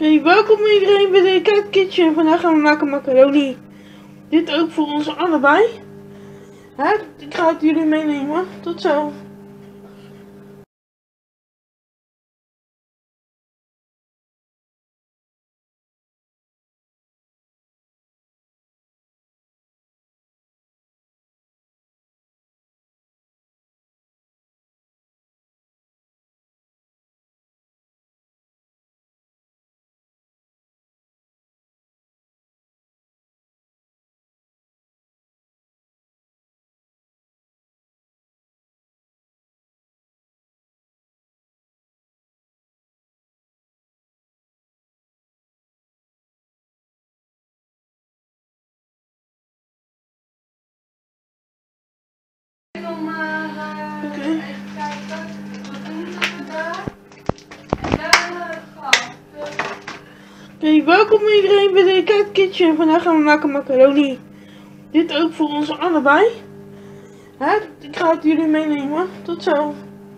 Hey, welkom iedereen bij de Cat Kitchen. Vandaag gaan we maken macaroni. Dit ook voor ons allebei. Ik ga het jullie meenemen. Tot zo. Hey, welkom iedereen bij de Cat Kitchen. Vandaag gaan we maken macaroni. Dit ook voor ons allebei. Ik ga het jullie meenemen. Tot zo.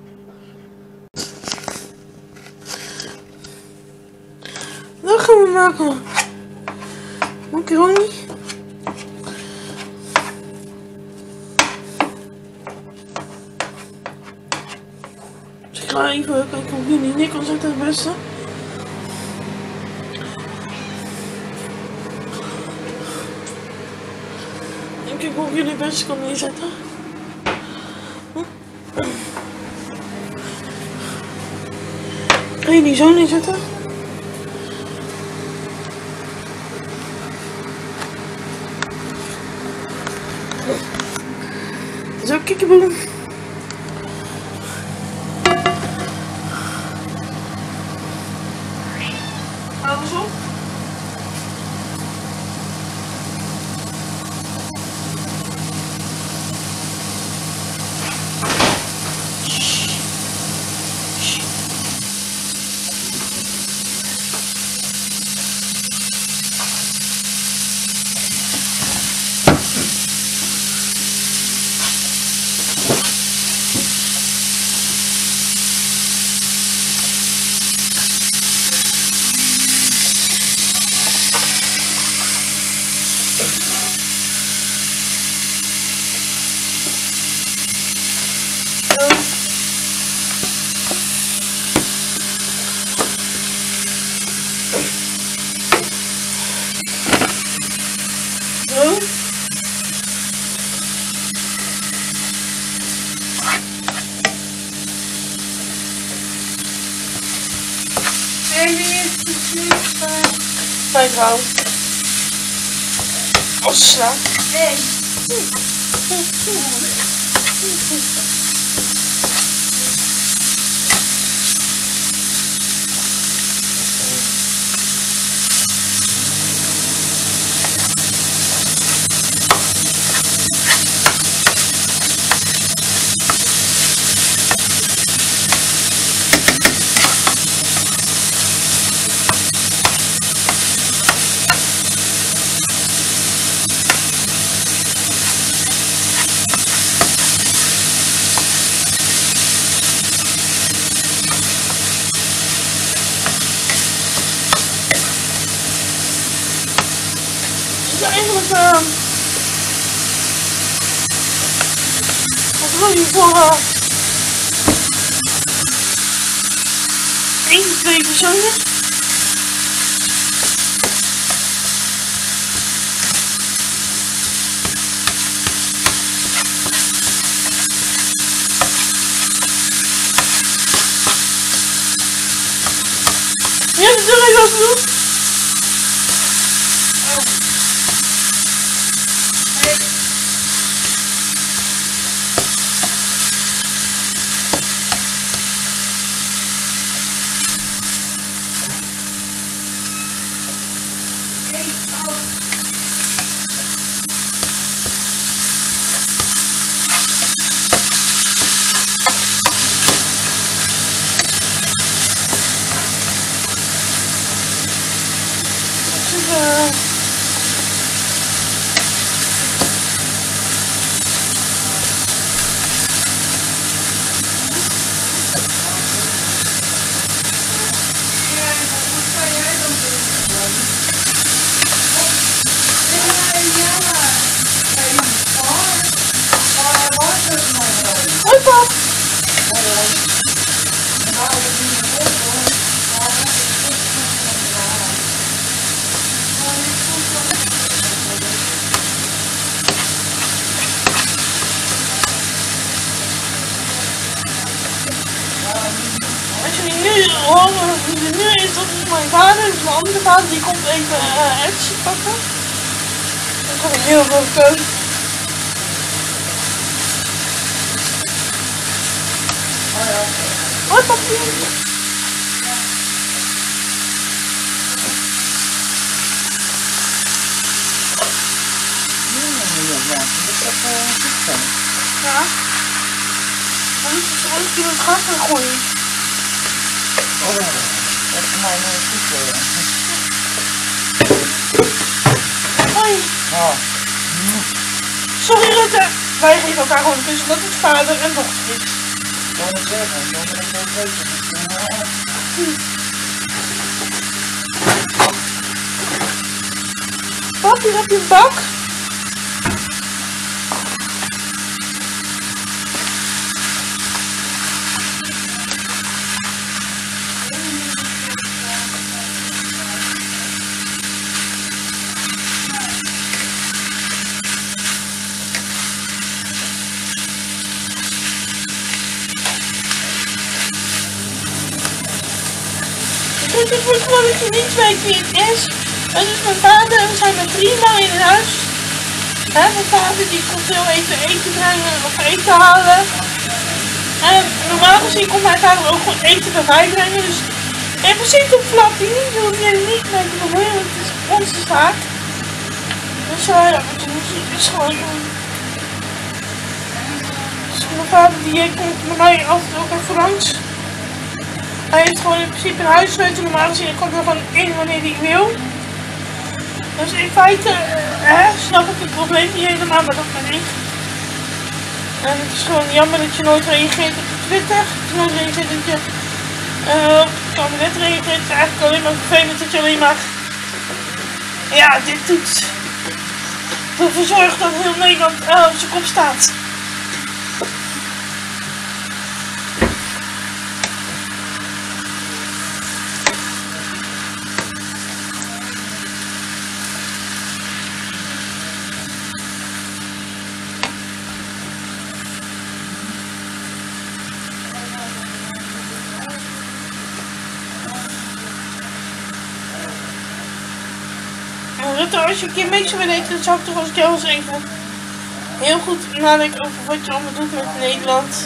Dan gaan we maken macaroni. Dus ik ga even kijken of jullie neer kan zetten het beste. En kijk hoe ik jullie het beste kan neerzetten. Ga je die zo neerzetten? Zo, kikkeboom. Alles op. Vijf hout. Als sla. Nee. Eigenlijk wat wil je voor 1, 2 personen? Ja, dat doe ik ook doen. Dus nu is dat mijn vader, dus mijn andere vader, die komt even erwtjes pakken. Dan ga ik heel veel koken. Oh ja. Hoi papi. Ja. Anders kun je het gas gaan gooien. Oh, dat is mij nooit goed worden. Hoi. Oh. Sorry Rutte. Wij geven elkaar gewoon een kus omdat het vader en dochter is. Ik wil het zeggen, ik wil het ook weten. Papi, heb je een bak? Ik moet gewoon dat je niet weet wie het is. Het is mijn vader en we zijn met 3 man in het huis. Mijn vader die komt heel even eten brengen of eten halen. En normaal gezien komt mijn vader ook gewoon eten bij mij brengen. Dus in principe op Flappy niet, hoef je er niet mee te bemoeien, want het is onze zaak. Dus het is gewoon... Dus mijn vader die komt bij mij altijd ook even langs. Hij heeft gewoon in principe een huissleutel, normaal gezien ik kom er gewoon in wanneer hij wil. Dus in feite snap ik het probleem niet helemaal, maar dat ben ik. En het is gewoon jammer dat je nooit reageert op Twitter. Dat je nooit reageert dat je op het kabinet reageert. Het is eigenlijk alleen maar vervelend dat je alleen maar dit doet. Ervoor zorgt dat heel Nederland op zijn kop staat. Rutte, als je een keer mee zou willen eten, dan zou ik toch als ik jou eens even heel goed nadenken over wat je allemaal doet met Nederland.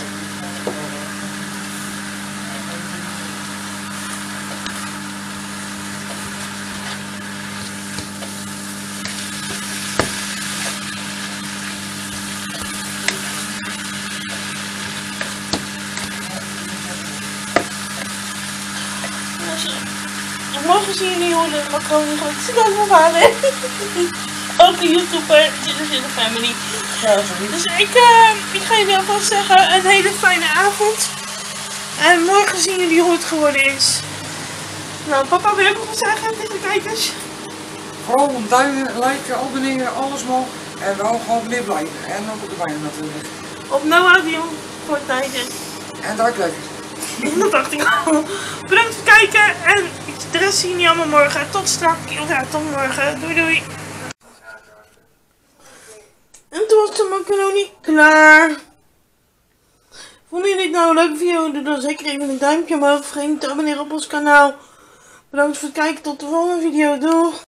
Morgen zien jullie hoe de macaroni gaat. Het is mijn vader. Ook een YouTuber. Dit is in de family. Ja, dus ik ga jullie alvast zeggen een hele fijne avond. En morgen zien jullie hoe het geworden is. Nou, papa wil je ook wat zeggen tegen de kijkers? Vooral duimen, liken, abonneren, alles mag. En wel gewoon weer blijven. En ook op de bijna natuurlijk. Op Noah Dion Fortnite. En daar lekker. Dat dacht ik al. Bedankt voor het kijken en de rest zien jullie allemaal morgen. Tot straks. Ja, tot morgen. Doei doei. En toen was de macaroni klaar. Vonden jullie dit nou een leuke video? Doe dan zeker even een duimpje omhoog. Vergeet niet te abonneren op ons kanaal. Bedankt voor het kijken. Tot de volgende video. Doei.